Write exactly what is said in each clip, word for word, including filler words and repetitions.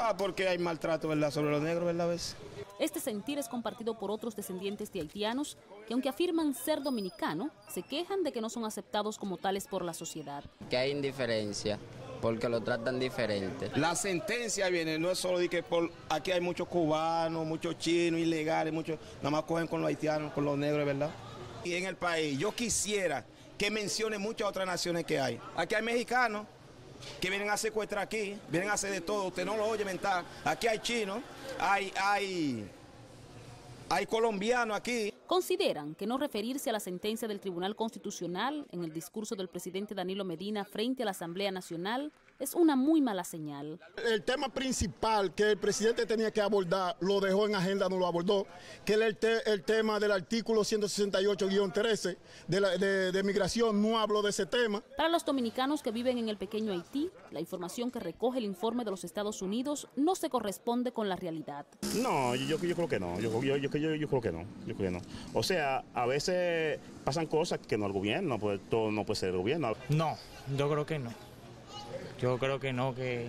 Ah, porque hay maltrato, ¿verdad?, sobre los negros, ¿verdad?, a veces. Este sentir es compartido por otros descendientes de haitianos que, aunque afirman ser dominicano, se quejan de que no son aceptados como tales por la sociedad. Que hay indiferencia, porque lo tratan diferente. La sentencia viene, no es solo de que por, aquí hay muchos cubanos, muchos chinos, ilegales, muchos, nada más cogen con los haitianos, con los negros, ¿verdad? Y en el país, yo quisiera que mencione muchas otras naciones que hay. Aquí hay mexicanos que vienen a secuestrar aquí, vienen a hacer de todo, usted no lo oye mentar. Aquí hay chinos, hay, hay, hay colombianos aquí. Consideran que no referirse a la sentencia del Tribunal Constitucional en el discurso del presidente Danilo Medina frente a la Asamblea Nacional es una muy mala señal. El tema principal que el presidente tenía que abordar lo dejó en agenda, no lo abordó, que es el, te, el tema del artículo ciento sesenta y ocho guion trece de, la, de, de migración, no habló de ese tema. Para los dominicanos que viven en el pequeño Haití, la información que recoge el informe de los Estados Unidos no se corresponde con la realidad. No, yo, yo creo que no, yo, yo, yo, yo, yo creo que no, yo creo que no. O sea, a veces pasan cosas que no el gobierno, pues todo no puede ser el gobierno. No, yo creo que no. Yo creo que no, que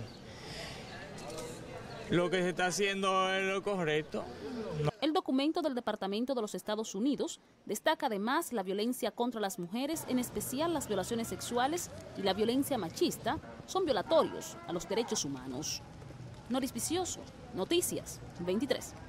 lo que se está haciendo es lo correcto. No. El documento del Departamento de los Estados Unidos destaca además la violencia contra las mujeres, en especial las violaciones sexuales y la violencia machista, son violatorios a los derechos humanos. Noris Vicioso, Noticias veintitrés.